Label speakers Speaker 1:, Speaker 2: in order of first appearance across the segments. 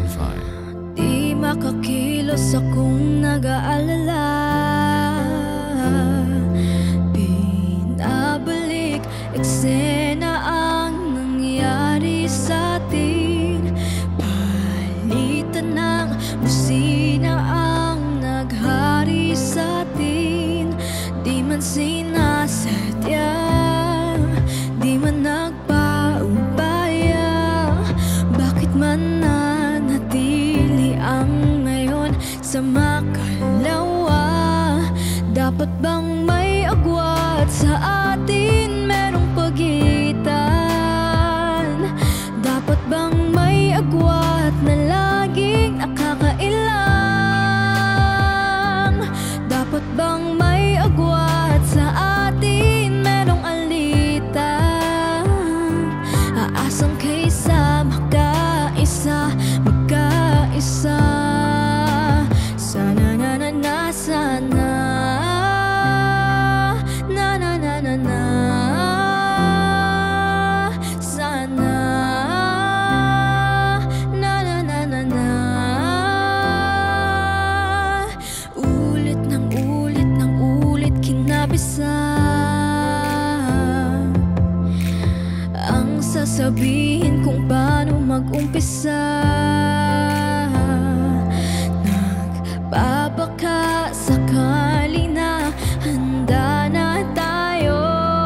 Speaker 1: Spotify.
Speaker 2: Di makakilos akong nag-aalala. Pinabalik eksena ang nangyari sa atin. Palitan ng musina ang naghari sa atin. Di man sinasadya, di man nagpaubaya. Bakit man nanatili ang ngayon sa makalawa? Dapat bang may agwat sa atin? Merong pagitan. Dapat bang may agwat na laging nakakailang? Dapat bang may agwat sa atin? Merong alitan. Aasang kaysa magkaisa, magkaisa. Sana na na na sana. Na na na na na. Sana. Na na na na na. Ulit ng ulit kinabisa ang sasabihin kung paano mag-umpisa. Nagbabaka sakali na handa na tayo.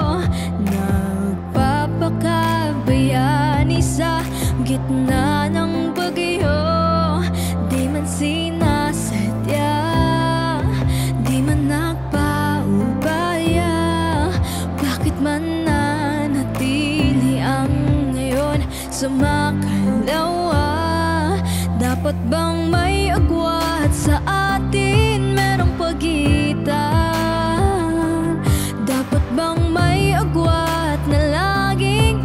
Speaker 2: Nagpapakabayani sa gitna ng bagyo. Di man sinasadya, di man nagpaubaya. Bakit man nanatili ang ngayon sa makalawa? Dapat bang may agwat sa atin? Merong pagitan. Dapat bang may agwat na laging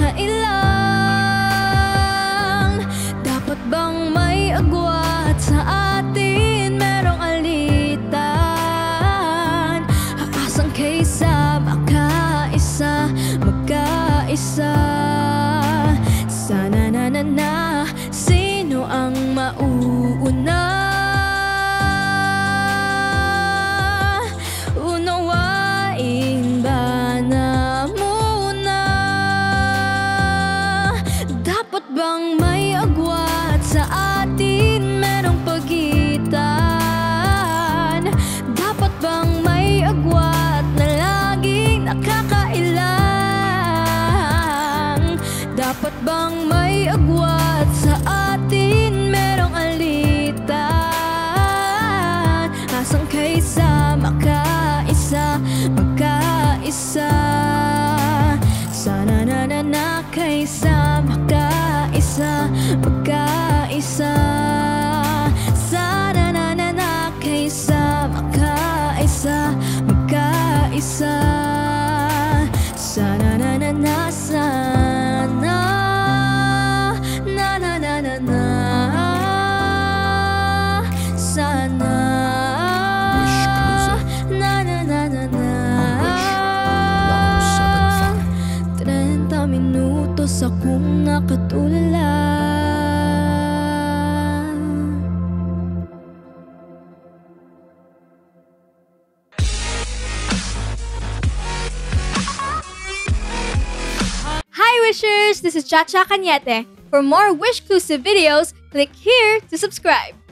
Speaker 2: nakakailang? Dapat bang may agwat sa atin? Merong alitan. Aasang kaysa magkaisa, magkaisa. Sana na na na. Sino ang mauuna? Unawain ba na muna? Dapat bang may agwat sa atin? Merong pagitan. Dapat bang may agwat na laging nakakailang? Dapat bang may agwat sa atin? Merong alitan. Asang kaysa magkaisa, magkaisa. Sana na na na kaysa magkaisa, magkaisa. Sana na na na kaysa magkaisa, magkaisa. Sana na na na sana. Na na na na na. Sana.
Speaker 1: Wish Closer.
Speaker 2: Na na na na na.
Speaker 1: Wish 107.5.
Speaker 2: 30 minutos akong nakatulala.
Speaker 3: Hi Wishers! This is Chacha Cañete. For more Wish-clusive videos, click here to subscribe.